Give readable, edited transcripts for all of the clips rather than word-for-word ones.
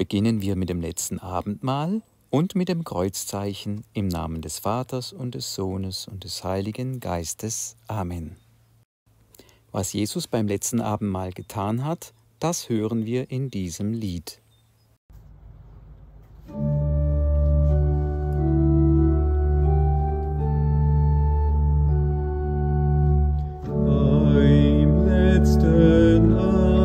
beginnen wir mit dem letzten Abendmahl und mit dem Kreuzzeichen im Namen des Vaters und des Sohnes und des Heiligen Geistes. Amen. Was Jesus beim letzten Abendmahl getan hat, das hören wir in diesem Lied. Beim letzten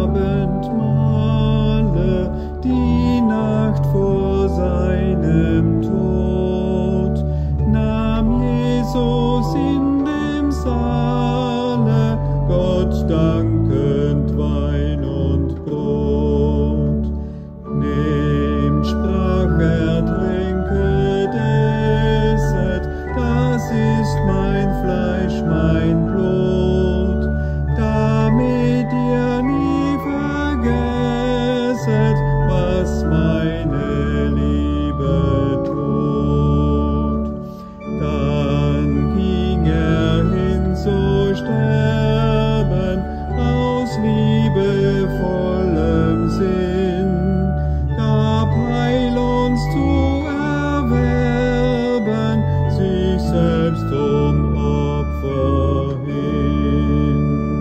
Abendmahle, die Nacht vor seinem Tod, nahm Jesus in dem Saale Gott dankend Wein und Brot. Nehmt, sprach er, trinket, esset, das ist mein Fleisch, mein Blut, damit ihr nie vergesset, was meine Liebe tut. Dann ging er hin zu sterben, aus liebevollem Sinn, gab Heil uns zu erwerben, sich selbst zum Opfer hin.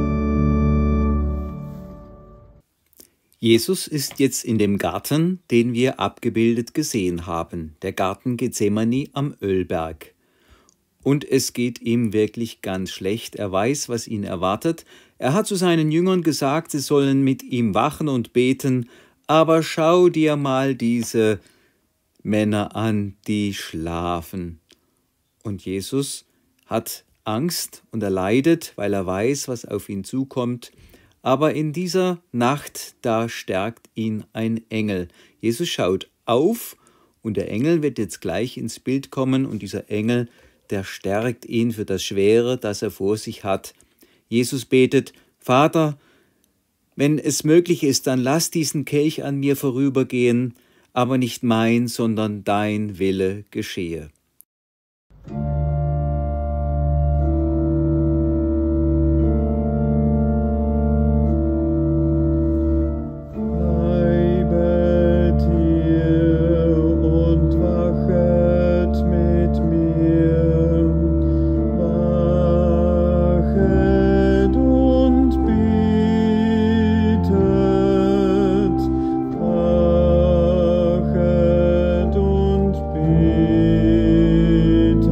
Jesus ist jetzt in dem Garten, den wir abgebildet gesehen haben, der Garten Gethsemane am Ölberg. Und es geht ihm wirklich ganz schlecht. Er weiß, was ihn erwartet. Er hat zu seinen Jüngern gesagt, sie sollen mit ihm wachen und beten, aber schau dir mal diese Männer an, die schlafen. Und Jesus hat Angst und er leidet, weil er weiß, was auf ihn zukommt. Aber in dieser Nacht, da stärkt ihn ein Engel. Jesus schaut auf und der Engel wird jetzt gleich ins Bild kommen und dieser Engel, der stärkt ihn für das Schwere, das er vor sich hat. Jesus betet: Vater, wenn es möglich ist, dann lass diesen Kelch an mir vorübergehen, aber nicht mein, sondern dein Wille geschehe. Bleibet hier und wachet mit mir, wachet und betet, wachet und betet.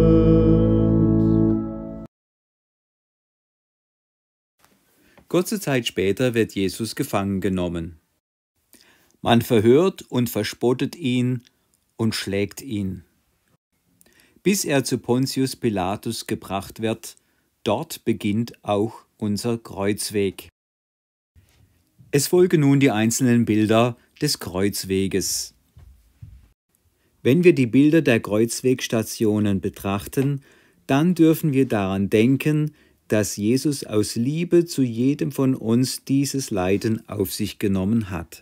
Kurze Zeit später wird Jesus gefangen genommen. Man verhört und verspottet ihn und schlägt ihn, bis er zu Pontius Pilatus gebracht wird. Dort beginnt auch unser Kreuzweg. Es folgen nun die einzelnen Bilder des Kreuzweges. Wenn wir die Bilder der Kreuzwegstationen betrachten, dann dürfen wir daran denken, dass Jesus aus Liebe zu jedem von uns dieses Leiden auf sich genommen hat.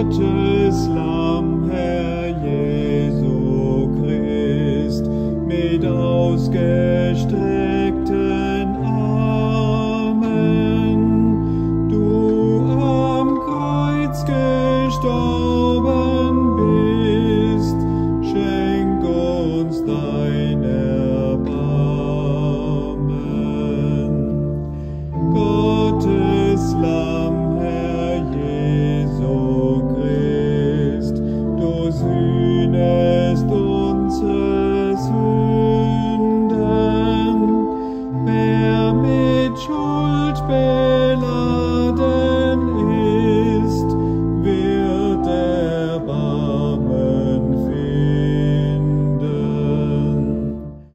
Gottes Lamm, Herr Jesu Christ, mit ausgestreckten Armen, du am Kreuz gestorben bist, schenk uns dein Erbarmen. Gottes Lamm, Herr Jesu Christ, du sühnest unsere Sünden. Wer mit Schuld beladen ist, wird Erbarmen finden.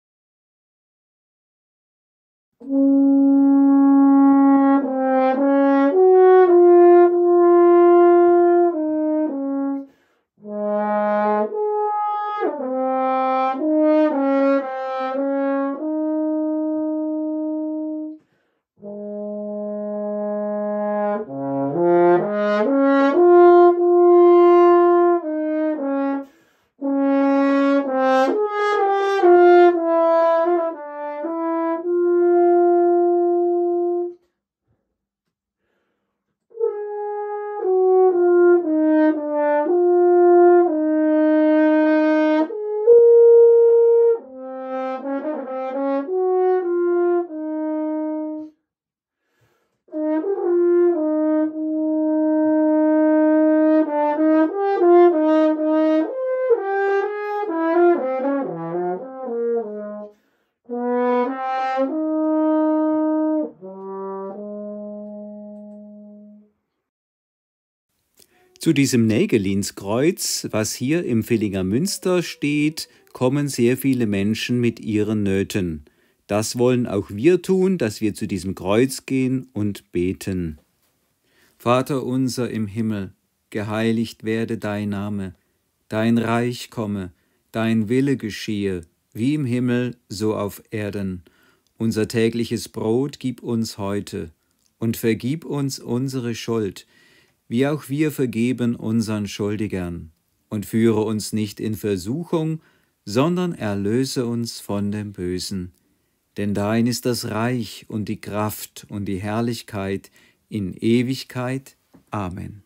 Zu diesem Nägelinskreuz, was hier im Villinger Münster steht, kommen sehr viele Menschen mit ihren Nöten. Das wollen auch wir tun, dass wir zu diesem Kreuz gehen und beten. Vater unser im Himmel, geheiligt werde dein Name, dein Reich komme, dein Wille geschehe, wie im Himmel, so auf Erden. Unser tägliches Brot gib uns heute und vergib uns unsere Schuld, wie auch wir vergeben unseren Schuldigern. Und führe uns nicht in Versuchung, sondern erlöse uns von dem Bösen. Denn dein ist das Reich und die Kraft und die Herrlichkeit in Ewigkeit. Amen.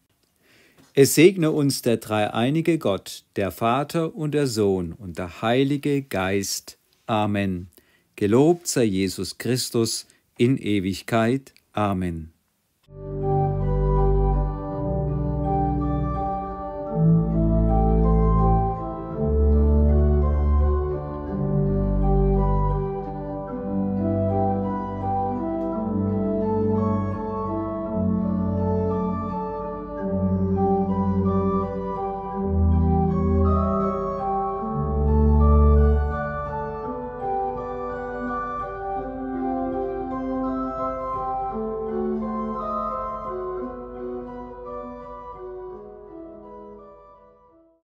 Es segne uns der dreieinige Gott, der Vater und der Sohn und der Heilige Geist. Amen. Gelobt sei Jesus Christus in Ewigkeit. Amen.